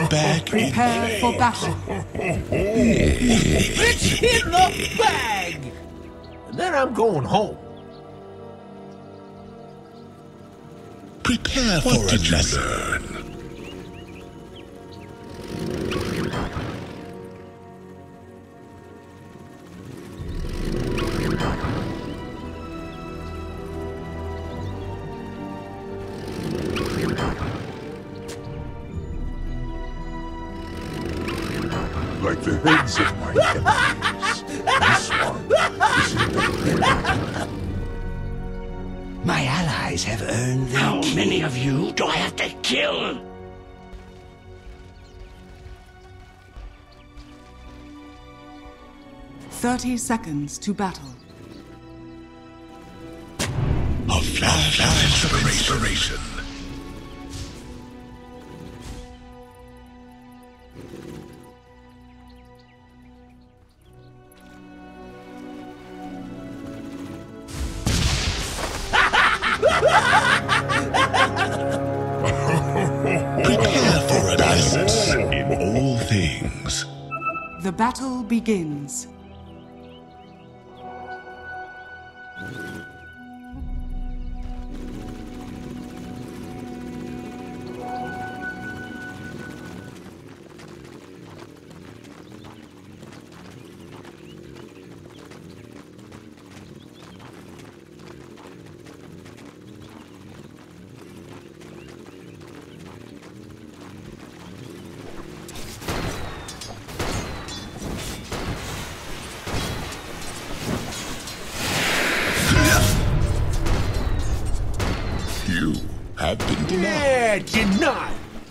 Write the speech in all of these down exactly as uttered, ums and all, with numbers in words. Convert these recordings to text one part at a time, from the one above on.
back. Prepare for battle. It's in the bag! And then I'm going home. Prepare for What a did you lesson. learn? Like the heads of my enemies, this one is in the red. My allies have earned their How keep. many of you do I have to kill? Thirty seconds to battle. A flash of inspiration. Prepare for a lesson in all things. The battle begins. You have been denied. Yeah, denied.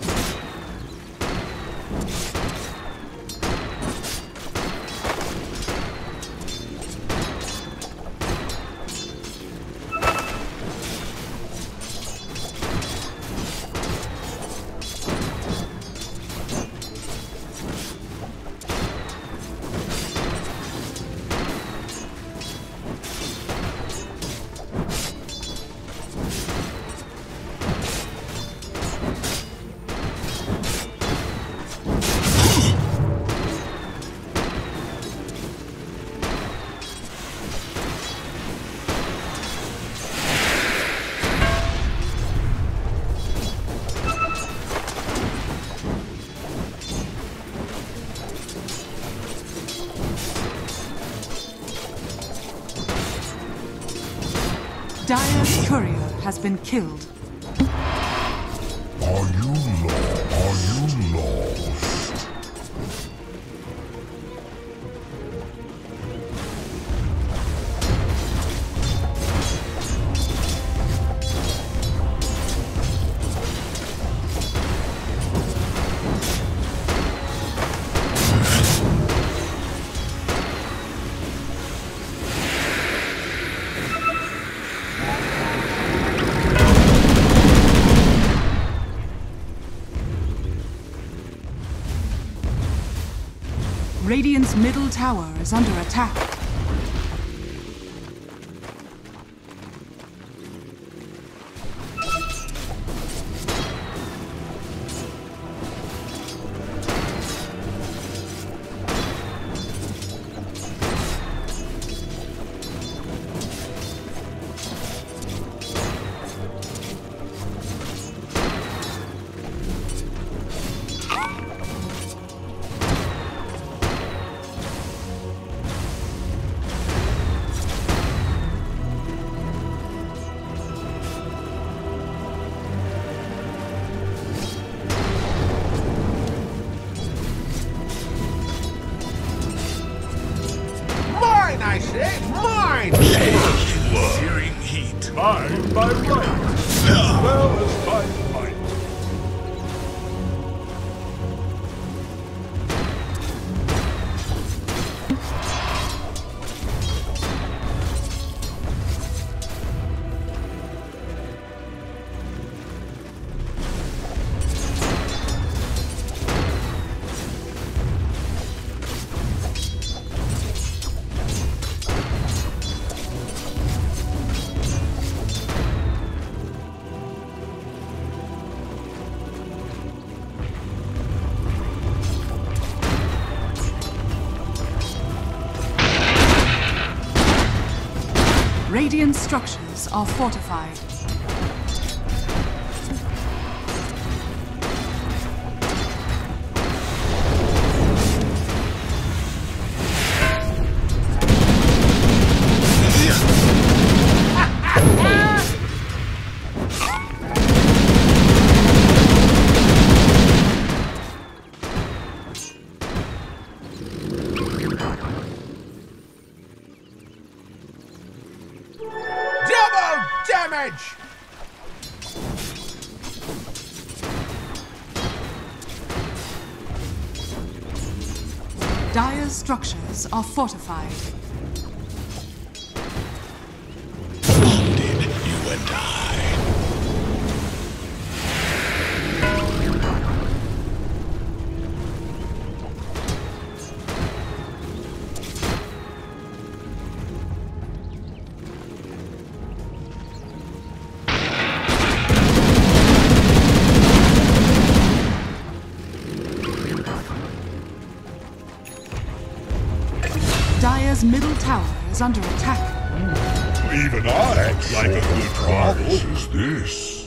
Dire's courier has been killed. Are you lost? Are you lost? Radiant's middle tower is under attack. Mine, I say, mine! Searing heat. Mine by right, as well as by might. Radiant structures are fortified. Damage! Dire's structures are fortified. Bonded, you and I. Dire's middle tower is under attack. Even I like a good What price. is this?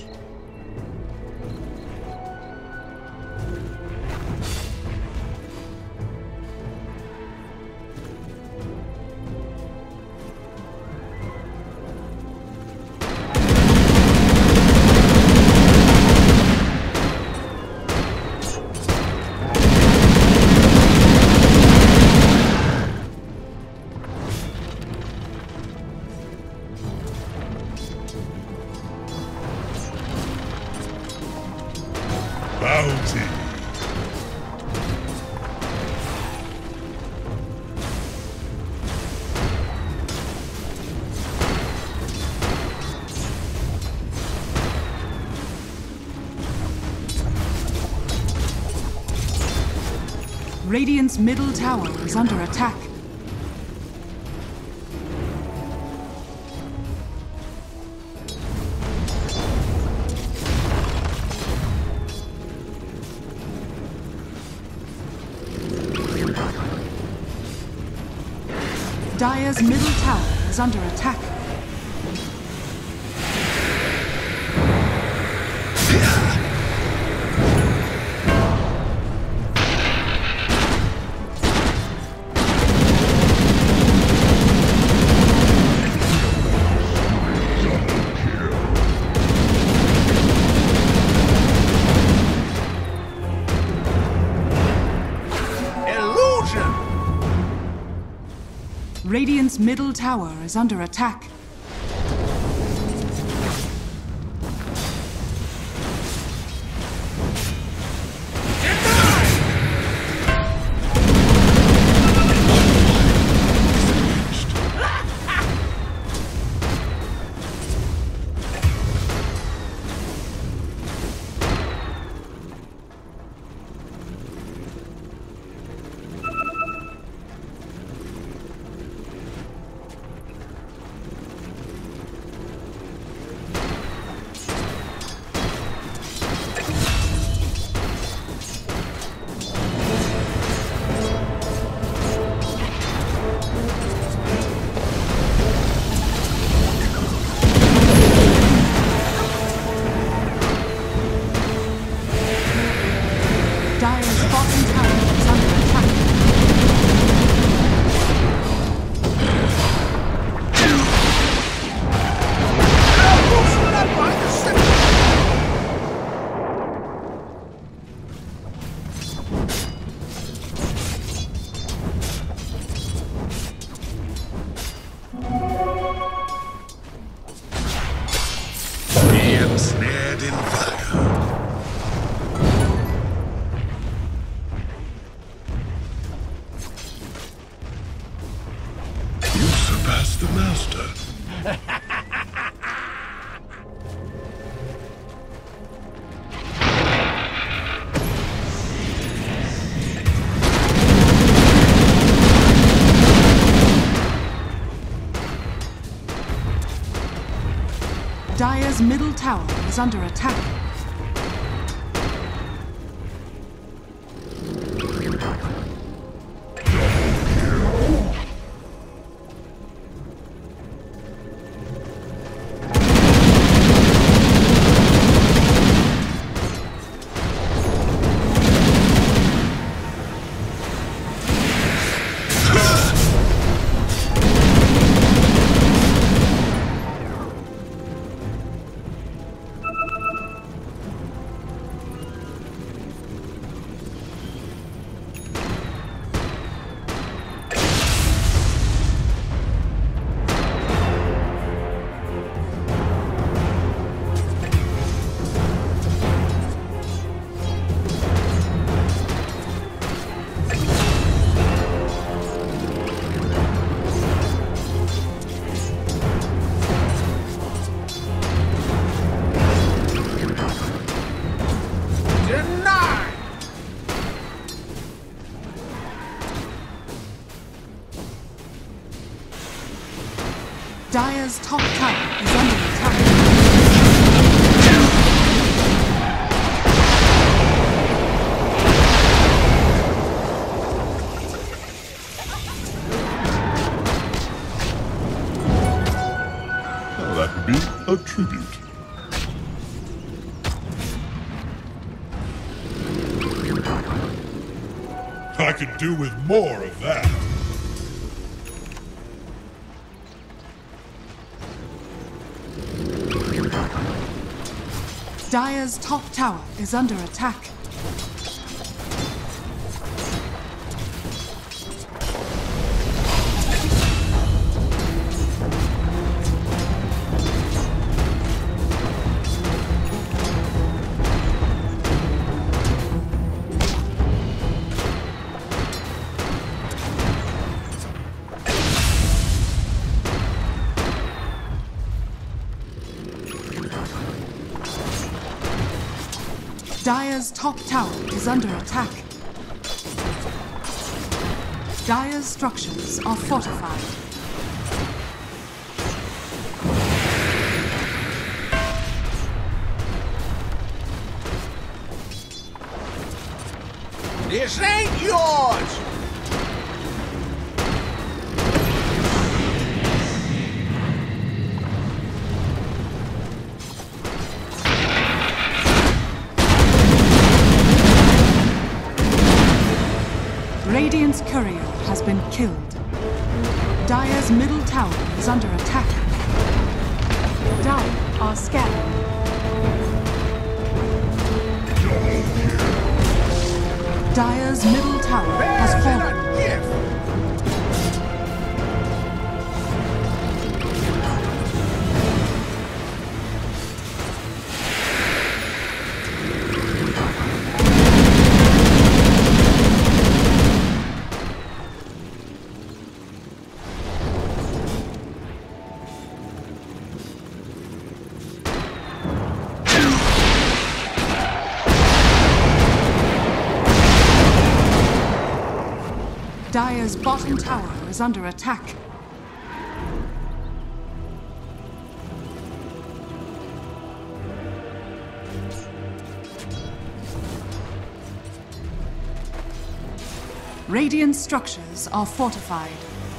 Bounty. Radiant's middle tower is under attack. Dire's middle tower is under attack. Radiant's middle tower is under attack. Dire's bottom tower is under attack. Be ensnared in fire. You surpassed the master. Dire's middle tower is under attack. top tower is under attack. Now that would be a tribute. I could do with more of that. Dire's top tower is under attack. Dire's top tower is under attack. Dire's structures are fortified. This ain't yours! Radiant's courier has been killed. Dire's middle tower is under attack. Dire are scanning. Dire's middle tower has fallen. Dire's bottom tower is under attack. Radiant structures are fortified.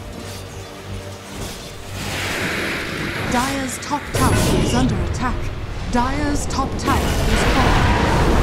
Dire's top tower is under attack. Dire's top tower is falling.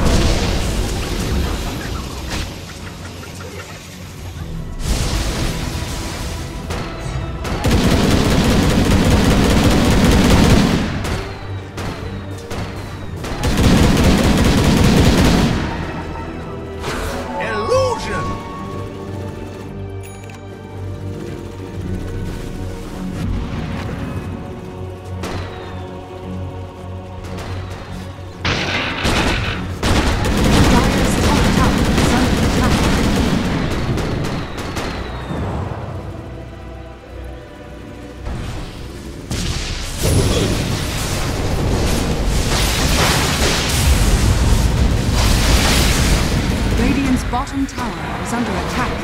Bottom tower is under attack.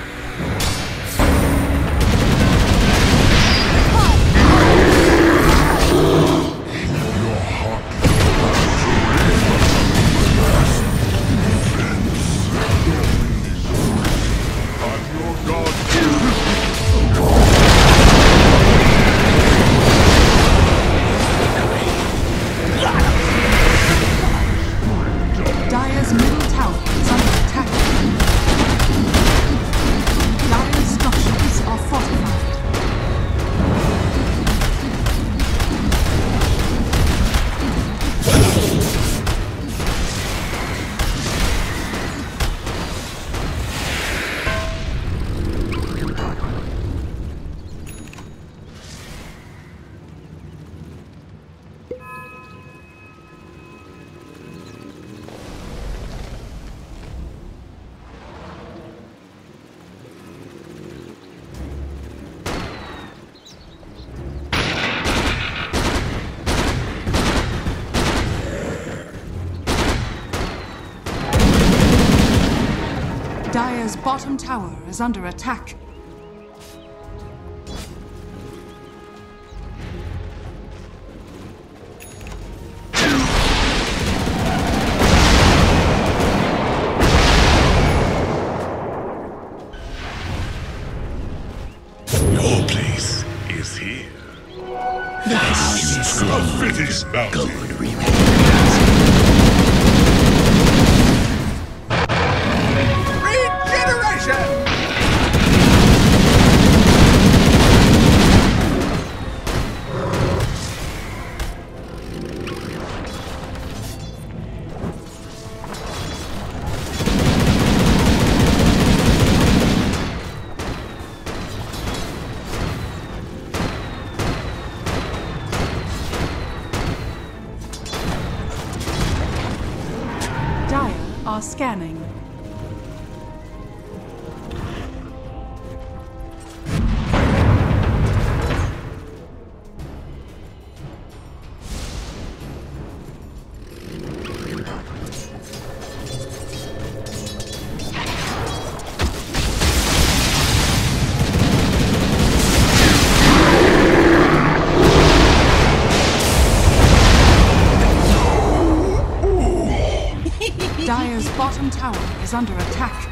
Dire's middle tower is under attack. Dire's structures are fortified. Dire's bottom tower is under attack. this bounty. Good remains. Regeneration! Dire are scanning. Dire's bottom tower is under attack.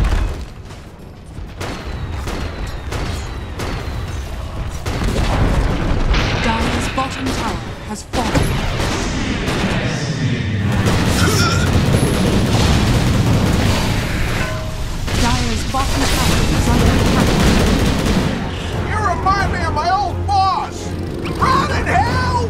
Dire's bottom tower has fallen. Dire's bottom tower is under attack. You remind me of my old boss! Run in hell!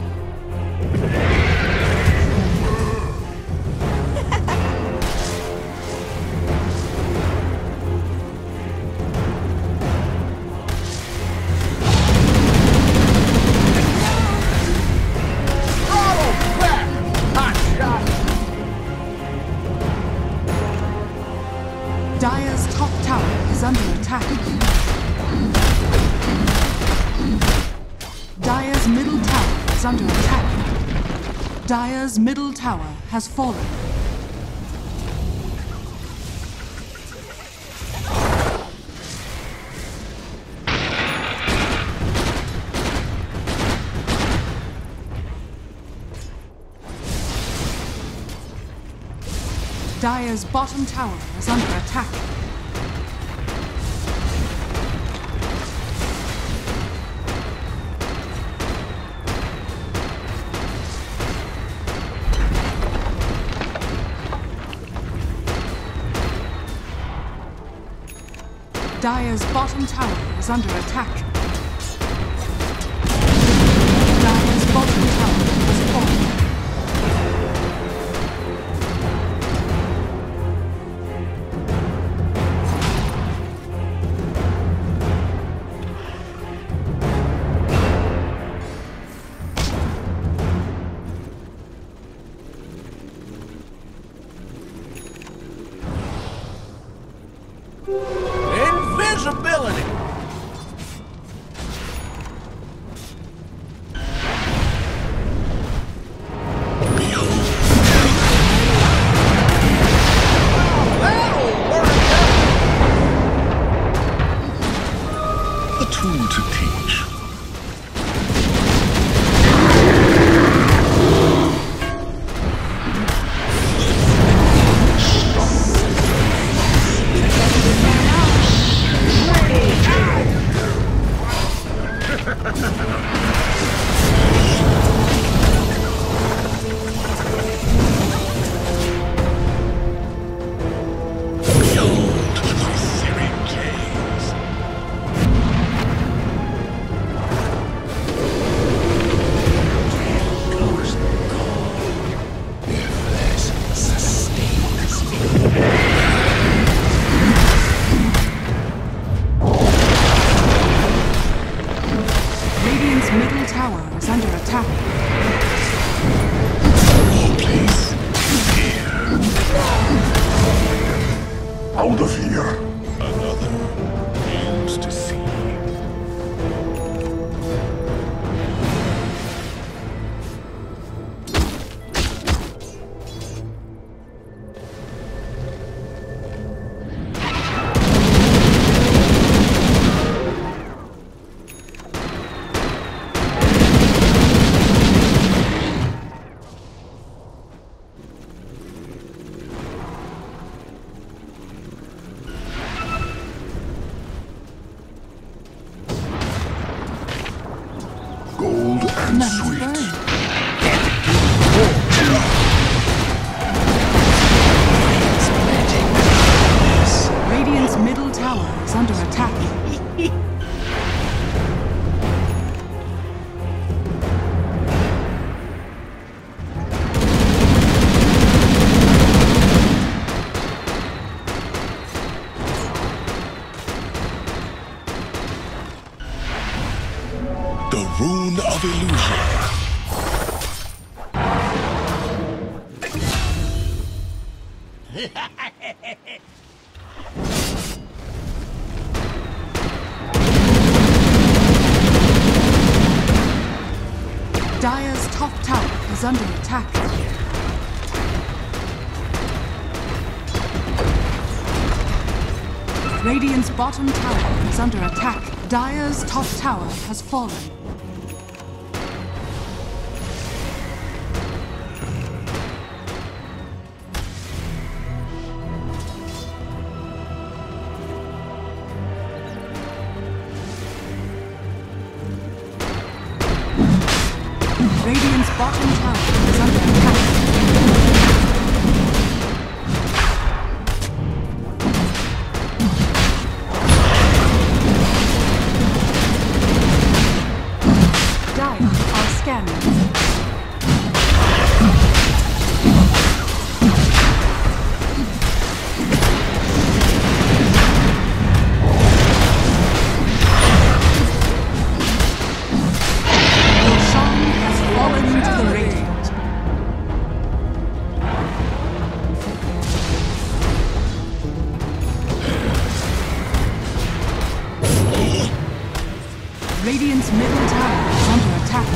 Throttle back! Hot shot! Dire's top tower is under attack. Dire's middle tower is under attack. Dire's middle tower has fallen. Dire's bottom tower is under attack. Dire's bottom tower is under attack. Dire's bottom tower has fallen. Invisibility! That'll work out! A tool to teach. Behold the Etheric Caves. Radiant's middle tower is under attack. Your place here. Out of here. Another news to see. Dire's top tower is under attack. Radiant's bottom tower is under attack. Dire's top tower has fallen. Radiant's bottom tower is under attack. Dire are scanning. Radiant's middle tower is under attack.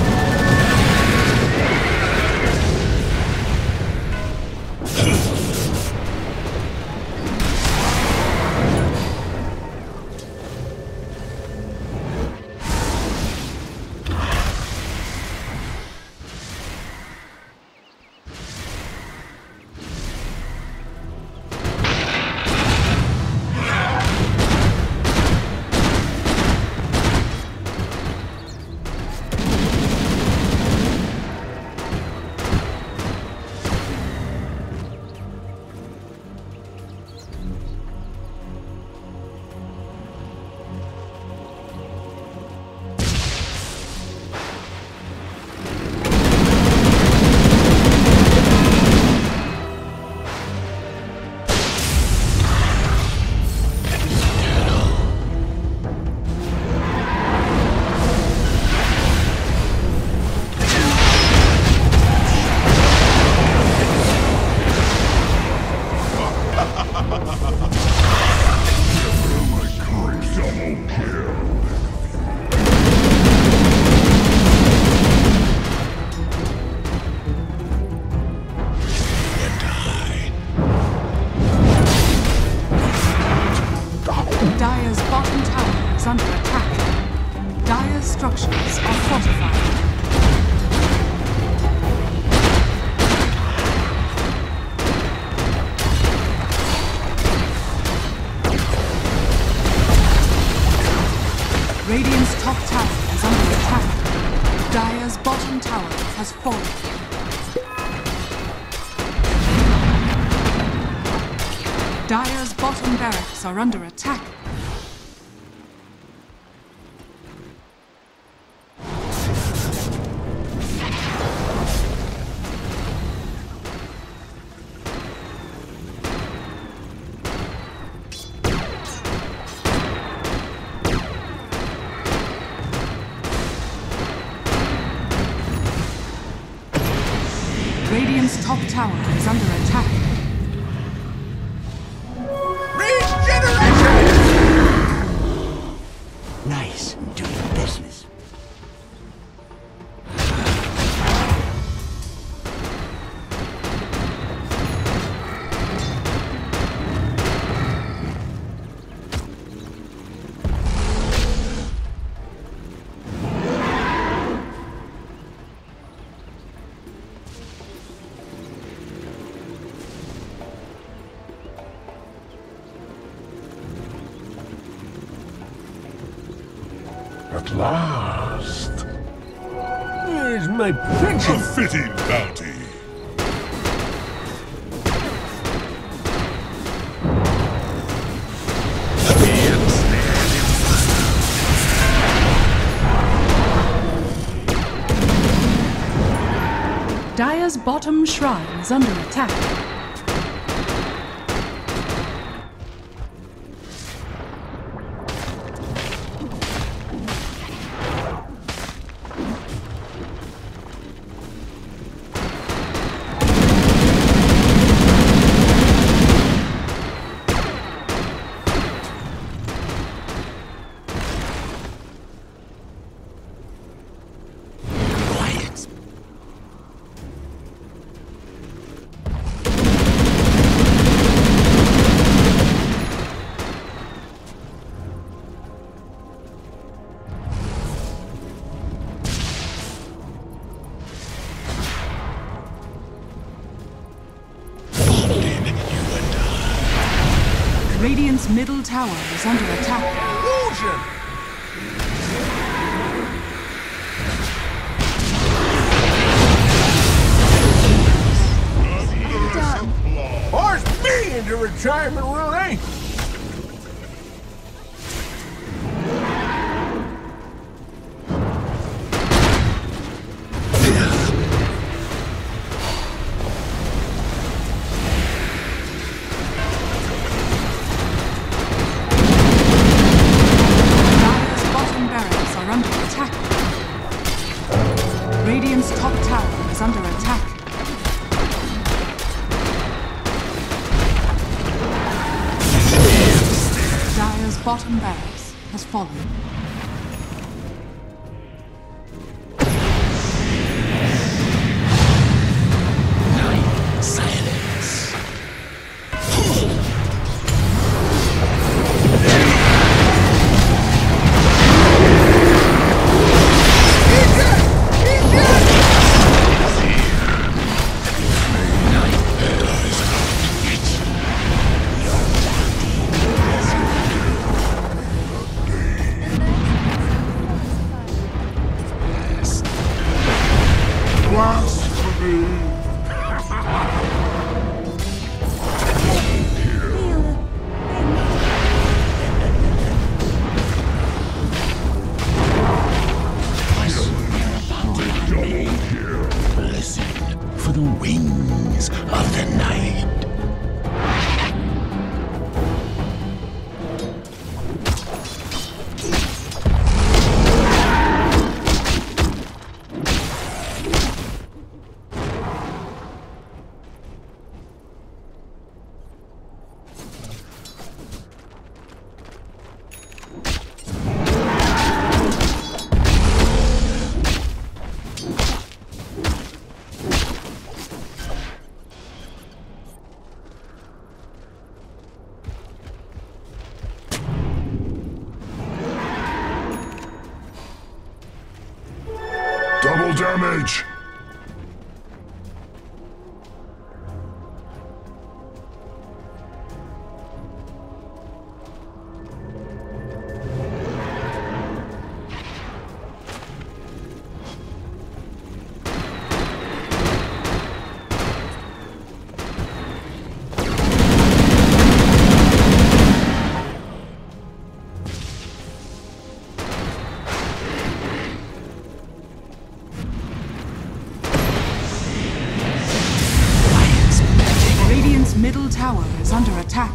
Dire's bottom tower is under attack. Dire's structures are fortified. Radiant's top tower is under attack. Dire's bottom tower has fallen. Dire's bottom barracks are under attack. Radiant's top tower is under attack. Nice, doing business. At last. Where's my pension? A fitting bounty. Dire's bottom shrine is under attack. Radiant's middle tower is under attack. Illusion! Force me into retirement, Rooney! Radiant's top tower is under attack. Dire's bottom barracks has fallen. Night silence. For the wings of the night. Double damage! Middle tower is under attack.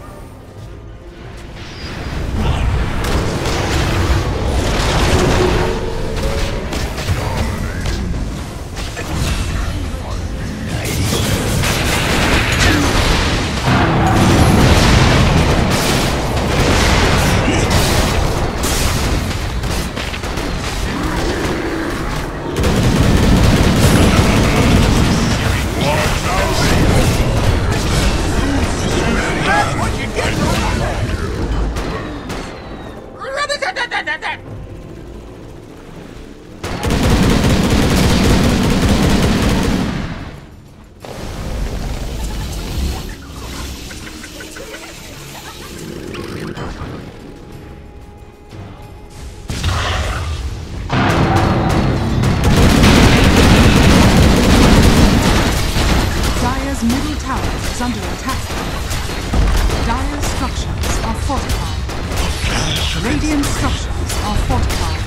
Is under attack. Dire structures are fortified. Radiant structures are fortified.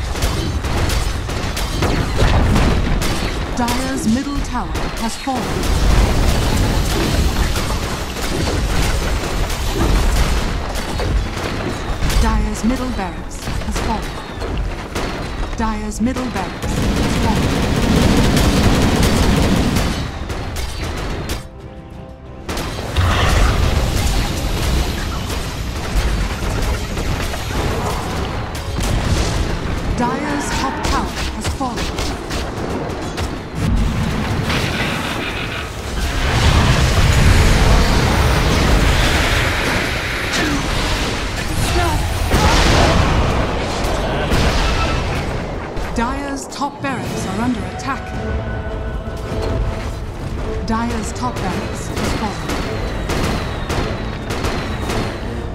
Dire's middle tower has fallen. Dire's middle barracks has fallen. Dire's middle barracks has fallen. Dire's top tower has fallen. Dire's top barracks are under attack. Dire's top barracks has fallen.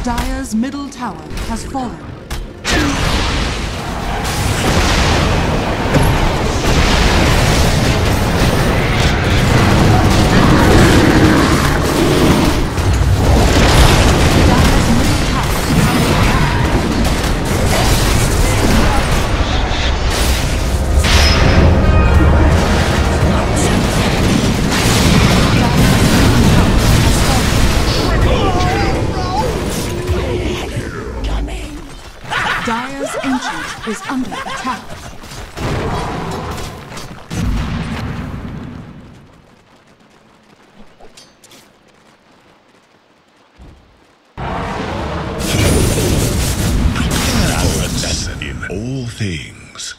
Dire's middle tower has fallen. Dire's Ancient is under attack. Prepare for a lesson in all things.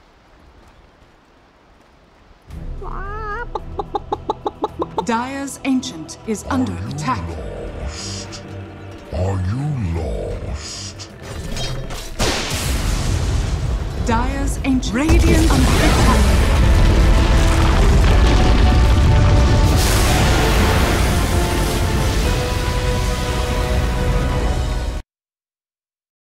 Dire's Ancient is under attack. Lost? Are you lost? Dire's Ancient Radiant under attack.